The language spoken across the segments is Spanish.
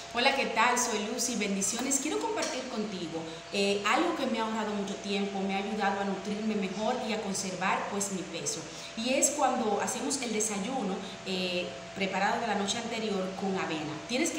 Hola, ¿qué tal? Soy Lucy, bendiciones. Quiero compartir contigo algo que me ha ahorrado mucho tiempo, me ha ayudado a nutrirme mejor y a conservar pues mi peso. Y es cuando hacemos el desayuno preparado de la noche anterior con avena.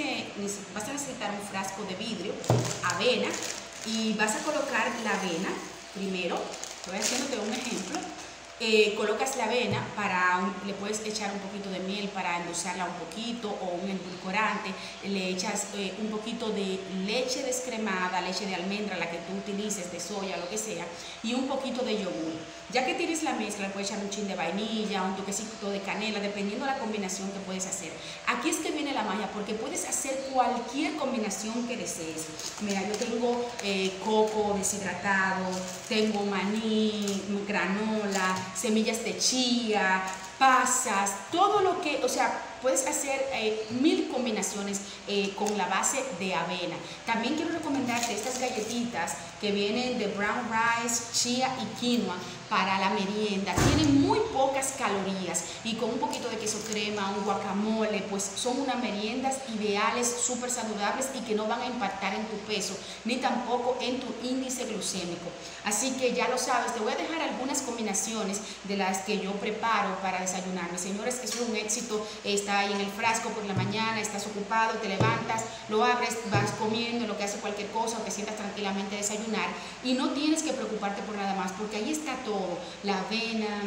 Vas a necesitar un frasco de vidrio, avena, y vas a colocar la avena primero. Estoy haciéndote un ejemplo. Colocas la avena, le puedes echar un poquito de miel para endulzarla un poquito o un endulcorante, le echas un poquito de leche descremada, leche de almendra, la que tú utilices, de soya, lo que sea, y un poquito de yogur. Ya que tienes la mezcla, le puedes echar un chin de vainilla, un toquecito de canela, dependiendo de la combinación que puedes hacer. Aquí es que viene la magia, porque puedes hacer cualquier combinación que desees. Mira, yo tengo coco deshidratado, tengo maní, granola, semillas de chía, pasas, todo lo que, o sea, puedes hacer 1000 combinaciones con la base de avena. También quiero recomendarte estas galletitas que vienen de brown rice, chía y quinoa para la merienda. Tienen muy pocas calorías y con un poquito de queso crema, un guacamole, pues son unas meriendas ideales, súper saludables y que no van a impactar en tu peso ni tampoco en tu índice glucémico. Así que ya lo sabes, te voy a dejar algunas combinaciones de las que yo preparo para desayunar. Mis señores, eso es un éxito. Está ahí en el frasco por la mañana, estás ocupado, te levantas, lo abres, vas comiendo, lo que hace cualquier cosa, o te sientas tranquilamente a desayunar y no tienes que preocuparte por nada más, porque ahí está todo, la avena,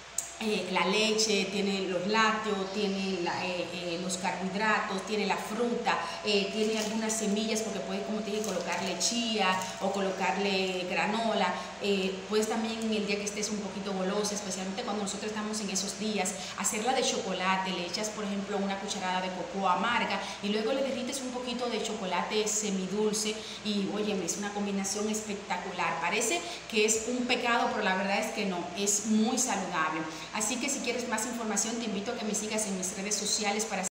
la leche, tiene los lácteos, tiene los carbohidratos, tiene la fruta, tiene algunas semillas, porque puedes, como te dije, colocarle chía o colocarle granola. Puedes también, el día que estés un poquito golosa, especialmente cuando nosotros estamos en esos días, hacerla de chocolate. Le echas, por ejemplo, una cucharada de cocoa amarga y luego le derrites un poquito de chocolate semidulce y, óyeme, es una combinación espectacular. Parece que es un pecado, pero la verdad es que no, es muy saludable. Así que si quieres más información, te invito a que me sigas en mis redes sociales para